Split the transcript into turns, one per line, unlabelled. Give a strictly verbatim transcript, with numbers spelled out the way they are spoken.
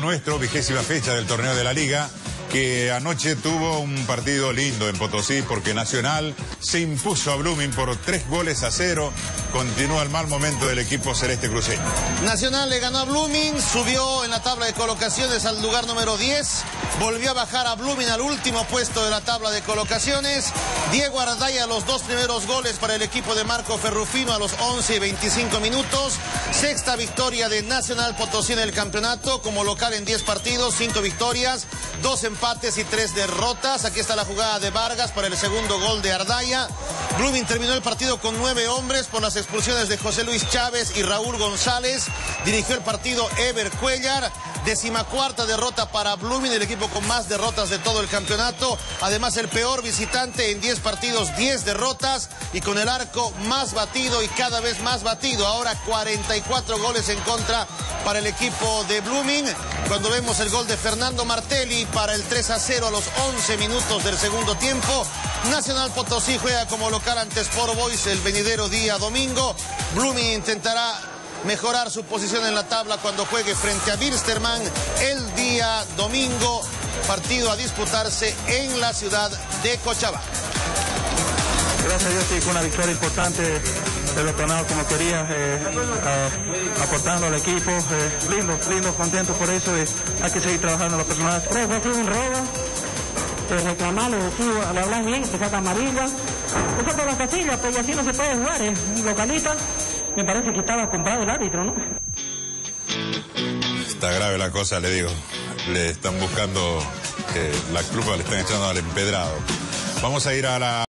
nuestro, vigésima fecha del torneo de la Liga, que anoche tuvo un partido lindo en Potosí porque Nacional se impuso a Blooming por tres goles a cero. Continúa el mal momento del equipo celeste cruceño.
Nacional le ganó a Blooming, subió en la tabla de colocaciones al lugar número diez, volvió a bajar a Blooming al último puesto de la tabla de colocaciones. Diego Ardaya los dos primeros goles para el equipo de Marco Ferrufino a los once y veinticinco minutos. Sexta victoria de Nacional Potosí en el campeonato, como local en diez partidos, cinco victorias, dos empates y tres derrotas. Aquí está la jugada de Vargas para el segundo gol de Ardaya. Blooming terminó el partido con nueve hombres por las expulsiones de José Luis Chávez y Raúl González. Dirigió el partido Ever Cuellar. Decimacuarta derrota para Blooming, el equipo con más derrotas de todo el campeonato. Además, el peor visitante en diez partidos, diez derrotas, y con el arco más batido y cada vez más batido. Ahora cuarenta y cuatro goles en contra para el equipo de Blooming. Cuando vemos el gol de Fernando Martelli para el tres a cero a los once minutos del segundo tiempo. Nacional Potosí juega como local ante Sport Boys el venidero día domingo. Blooming intentará mejorar su posición en la tabla cuando juegue frente a Wilstermann el día domingo, partido a disputarse en la ciudad de Cochabamba.
Gracias a Dios, sí, fue una victoria importante de los tornados como quería, eh, a, aportando al equipo, eh, lindo, lindo, contento por eso, eh, hay que seguir trabajando los personajes.
Creo que ha sido un robo, eh, reclamarlo, decir, le hablas bien, que saca amarilla, eso por las casillas, pues y así no se puede jugar, eh, localita. Me parece que estaba comprado el árbitro, ¿no?
Está grave la cosa, le digo. Le están buscando, eh, la culpa le están echando al empedrado. Vamos a ir a la...